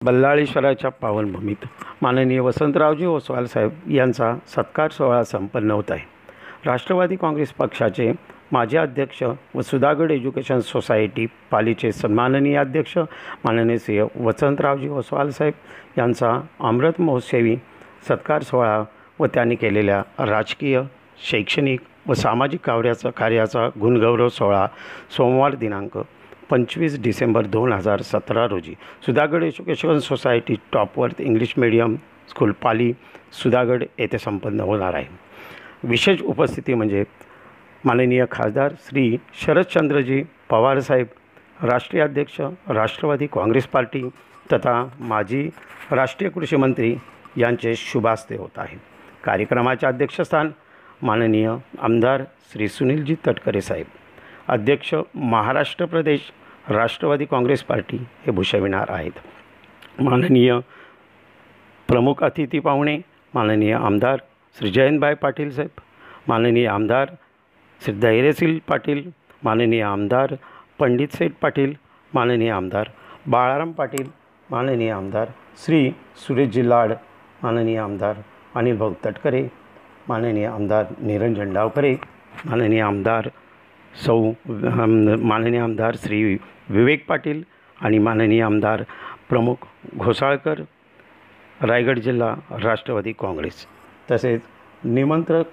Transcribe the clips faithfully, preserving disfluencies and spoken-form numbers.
बल्लाळेश्वराच्या पावनभूमीत माननीय वसंतरावजी ओसवाल साहेब यांचा सत्कार सोहळा संपन्न होत आहे। राष्ट्रवादी काँग्रेस पक्षाचे माजी अध्यक्ष व सुधागड एज्युकेशन सोसायटी पालीचे सन्माननीय अध्यक्ष माननीय श्री वसंतरावजी ओसवाल साहेब यांचा अमृत महोत्सवी सत्कार सोहळा व त्यांनी केलेल्या राजकीय, शैक्षणिक व सामाजिक कार्याचा कार्याचा गुणगौरव सोहळा सोमवार दिनांक पंचवीस डिसेंबर दोन हजार सतरा रोजी Sudhagad education society Topworth English medium school Pali Sudhagad येथे संपन्न होणार आहे। विशेष उपस्थिती म्हणजे माननीय खासदार श्री शरदचंद्रजी पवार साहेब, राष्ट्रीय अध्यक्ष राष्ट्रवादी काँग्रेस पार्टी तथा माजी राष्ट्रीय कृषी मंत्री यांचे शुभास्ते होत आहे। कार्यक्रमाचे अध्यक्षस्थान माननीय आमदार श्री सुनीलजी तटकरे साहेब, अध्यक्ष महाराष्ट्र प्रदेश राष्ट्रवादी काँग्रेस पार्टी हे भूषविणार आहेत। माननीय प्रमुख अतिथी पाहुणे माननीय आमदार श्री जयंतभाई पाटील साहेब, माननीय आमदार श्री धैर्यशील पाटील, माननीय आमदार पंडित सेठ पाटील, माननीय आमदार बाळाराम पाटील, माननीय आमदार श्री सुरेशजी लाड, माननीय आमदार अनिल भाऊ तटकरे, माननीय आमदार निरंजन डावकरे, माननीय आमदार सौ माननीय आमदार श्री विवेक पाटील आणि माननीय आमदार प्रमुख घोसाळकर, रायगड जिल्हा राष्ट्रवादी काँग्रेस, तसेच निमंत्रक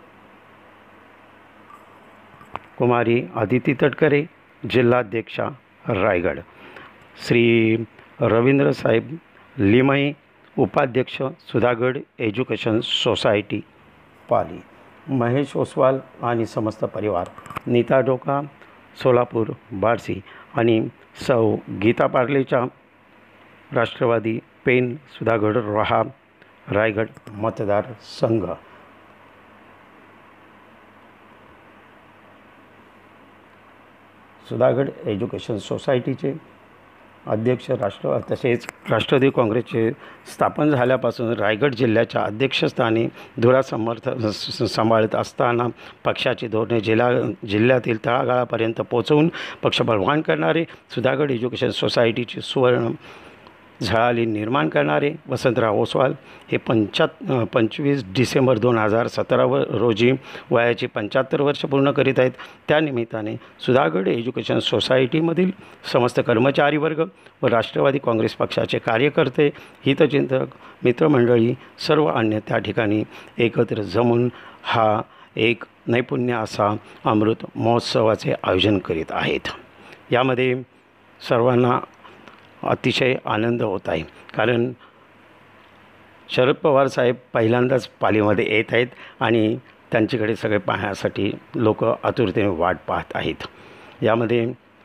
कुमारी आदिती तटकरे, जिल्हाध्यक्षा रायगड, श्री रवींद्र साहेब लिमई, उपाध्यक्ष सुधागड एज्युकेशन सोसायटी पाली, महेश ओसवाल आणि समस्त परिवार, नीता डोका सोलापूर बार्शी आणि सौ गीता पार्लेच्या राष्ट्रवादी पेन सुधागड रोहा रायगड मतदार संघ, सुधागड एज्युकेशन सोसायटीचे अध्यक्ष राष्ट्र तसेच राष्ट्रवादी काँग्रेसचे स्थापन झाल्यापासून रायगड जिल्ह्याच्या अध्यक्षस्थानी धुरा समर्थ सांभाळत असताना पक्षाची धोरणे जिल्हा जिल्ह्यातील तळागाळापर्यंत पोहोचवून पक्ष बलवान करणारे, सुधागड एज्युकेशन सोसायटीची सुवर्ण झळाळी निर्माण करणारे वसंतराव ओसवाल हे पंचात पंचवीस डिसेंबर दोन हजार सतरा व रोजी वयाची पंच्याहत्तर वर्ष पूर्ण करीत आहेत। त्यानिमित्ताने सुधागड एज्युकेशन सोसायटीमधील समस्त कर्मचारी वर्ग व राष्ट्रवादी काँग्रेस पक्षाचे कार्यकर्ते, हितचिंतक, मित्रमंडळी सर्व अन्य त्या ठिकाणी एकत्र जमून हा एक नैपुण्य असा अमृत महोत्सवाचे आयोजन करीत आहेत। यामध्ये सर्वांना अतिशय आनंद होत आहे, कारण शरद पवार साहेब पहिल्यांदाच पालीमध्ये येत आहेत आणि त्यांच्याकडे सगळे पाहण्यासाठी लोक आतुरतेने वाट पाहत आहेत। यामध्ये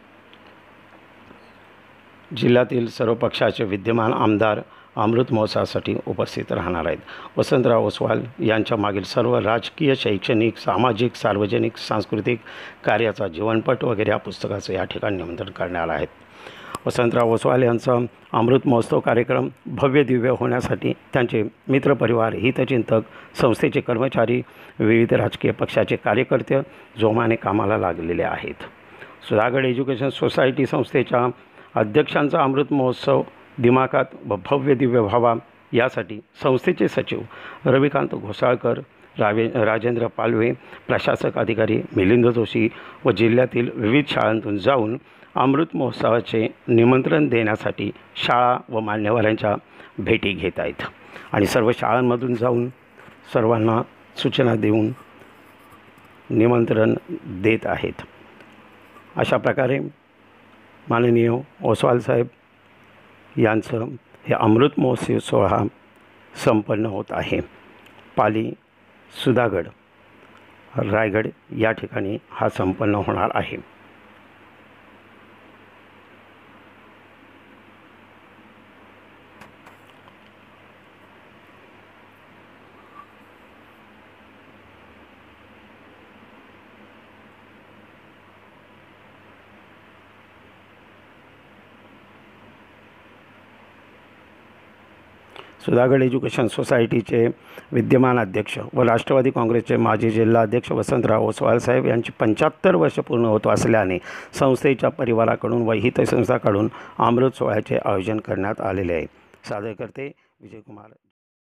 जिल्ह्यातील सर्व पक्षाचे विद्यमान आमदार अमृत महोत्सवासाठी उपस्थित राहणार आहेत। वसंतराव ओसवाल यांच्या मागील सर्व राजकीय, शैक्षणिक, सामाजिक, सार्वजनिक, सांस्कृतिक कार्याचा जीवनपट वगैरे या पुस्तकाचं या ठिकाणी निमंत्रण करण्यात आहे। वसंतराव ओसवाल यांचा अमृत महोत्सव कार्यक्रम भव्य दिव्य होण्यासाठी त्यांचे मित्रपरिवार, हितचिंतक, संस्थेचे कर्मचारी, विविध राजकीय पक्षाचे कार्यकर्ते जोमाने कामाला लागलेले आहेत। सुधागड एज्युकेशन सोसायटी संस्थेच्या अध्यक्षांचा अमृत महोत्सव दिमाखात व भव्य दिव्य व्हावा यासाठी संस्थेचे सचिव रविकांत घोसाळकर, रावे राजेंद्र पालवे, प्रशासक अधिकारी मिलिंद जोशी व जिल्ह्यातील विविध शाळांतून जाऊन अमृत महोत्सवाचे निमंत्रण देण्यासाठी शाळा व मान्यवरांच्या भेटी घेत आहेत आणि सर्व शाळांमधून जाऊन सर्वांना सूचना देऊन निमंत्रण देत आहेत। अशा प्रकारे माननीय ओसवाल साहेब यांचं हे अमृत महोत्सव सोहळा संपन्न होत आहे। पाली सुधागड रायगड या ठिकाणी हा संपन्न होणार आहे। सुधागड एज्युकेशन सोसायटीचे विद्यमान अध्यक्ष व राष्ट्रवादी काँग्रेसचे माजी जिल्हाध्यक्ष वसंतराव ओसवाल साहेब यांची पंच्याहत्तर वर्ष पूर्ण होत असल्याने संस्थेच्या परिवाराकडून व हितसंस्थांकडून अमृत सोहळ्याचे आयोजन करण्यात आलेले आहे। सादर करते विजयकुमार.